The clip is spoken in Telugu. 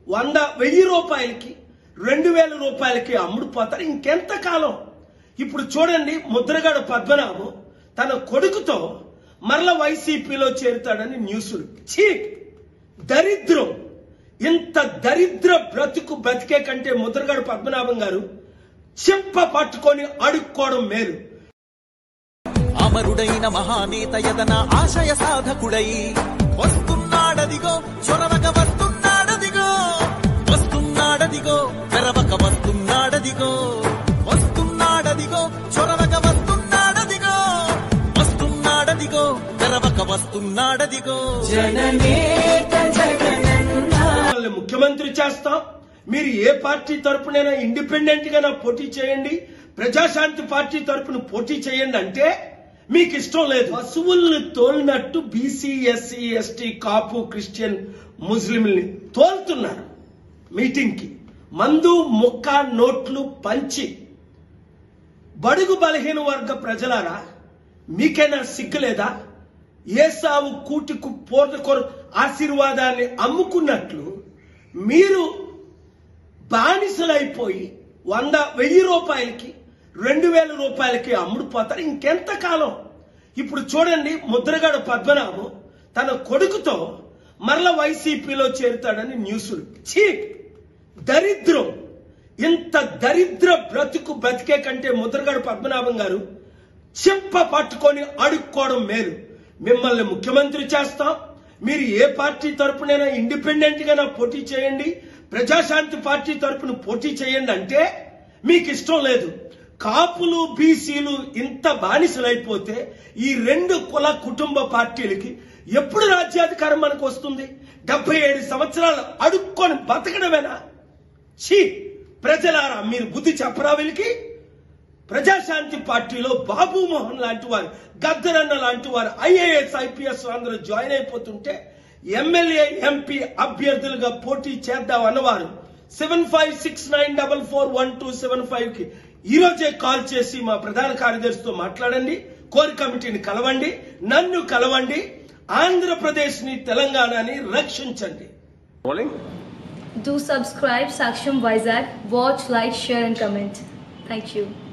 1000 రూపాయలకి 2000 రూపాయలకి అమ్ముడుపోతారు. ఇంకెంతకాలం? ఇప్పుడు చూడండి, ముద్రగడ పద్మనాభం తన కొడుకుతో మరల వైసీపీలో చేరుతాడని న్యూస్లు. దరిద్రం. ఇంత దరిద్ర బ్రతుకు బ్రతికే కంటే ముద్రగడ పద్మనాభం గారు చెంప పట్టుకొని అడుక్కోవడం మేలు. అమరుడైన మహానేత యదన ఆశయ సాధకుడై వస్తున్నాడదిగో, చొరవక వస్తున్నాడదిగో, వస్తున్నాడదిగో, తెరవక వస్తున్నాడదిగో, వస్తున్నాడదిగో, చొరవక వస్తున్నాడదిగో, వస్తున్నాడదిగో, తెరవక వస్తున్నాడదిగో. జననేత జగనన్న ముఖ్యమంత్రి చేస్తాం. మీరు ఏ పార్టీ తరపునైనా ఇండిపెండెంట్ గా పోటీ చేయండి, ప్రజాశాంతి పార్టీ తరపున పోటీ చేయండి అంటే మీకు ఇష్టం లేదు. పశువుల్ని తోలినట్టు BC, SC, ST, Kapu, Christian, ముస్లింల్ని తోలుతున్నారు మీటింగ్ కి. మందు ముక్క నోట్లు పంచి బడుగు బలహీన వర్గ ప్రజలారా, మీకైనా సిగ్గులేదా? ఏసావు కూటికు పోటకొర ఆశీర్వాదాన్ని అమ్ముకున్నట్లు మీరు బానిసలైపోయి 1000 రూపాయలకి 2000 రూపాయలకి అమ్ముడుపోతారు. ఇంకెంతకాలం? ఇప్పుడు చూడండి, ముద్రగడ పద్మనాభం తన కొడుకుతో మరల వైసీపీలో చేరుతాడని న్యూస్లు. దరిద్రం. ఇంత దరిద్ర బ్రతుకు బ్రతికే కంటే ముద్రగడ పద్మనాభం గారు చెంప పట్టుకొని అడుక్కోవడం మేలు. మిమ్మల్ని ముఖ్యమంత్రి చేస్తాం. మీరు ఏ పార్టీ తరపునైనా ఇండిపెండెంట్ గా పోటీ చేయండి, ప్రజాశాంతి పార్టీ తరపున పోటీ చేయండి అంటే మీకు ఇష్టం లేదు. కాపులు, బీసీలు ఇంత బానిసలైపోతే ఈ 2 కుల కుటుంబ పార్టీలకి ఎప్పుడు రాజ్యాధికారం మనకు వస్తుంది? 77 సంవత్సరాలు అడుక్కొని బతకడమేనా? ప్రజలారా, మీరు బుద్ధి చెప్పరా వీళ్ళకి? ప్రజాశాంతి పార్టీలో బాబు మోహన్ లాంటి వారు, గద్దరన్న లాంటి వారు IAS, IPS అందరూ జాయిన్ అయిపోతుంటే ఎమ్మెల్యే, ఎంపీ అభ్యర్థులుగా పోటీ చేద్దాం అన్నవారు 7569441275 కి ఈ రోజే కాల్ చేసి మా ప్రధాన కార్యదర్శితో మాట్లాడండి. కోర్ కమిటీని కలవండి, నన్ను కలవండి. ఆంధ్రప్రదేశ్ ని, తెలంగాణని రక్షించండి. Do subscribe Saksham Vizag. Watch, like, share and comment. Thank you.